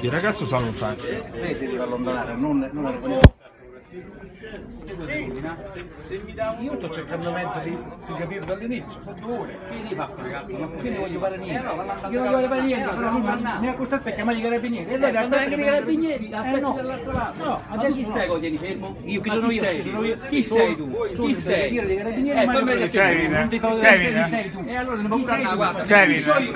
Il ragazzo si allontana. Lei si deve allontanare, non io sto cercando di capire dall'inizio, sono 2 ore. Che fa sto ragazzo? Io non voglio fare niente. Io non voglio fare niente, però lui mi ha costretto a chiamare i carabinieri. E allora non è che i carabinieri, aspetti no. dall'altra parte. No, Ma adesso chi sei che tieni fermo? Io chi Ma sono chi io? sei? Chi sono io? Chi sei tu? Chi sei? Dei carabinieri, ma fammi vedere non ti fa Kevin, chi sei tu. E allora non può Chi sei andare, tu? guarda. Kevin.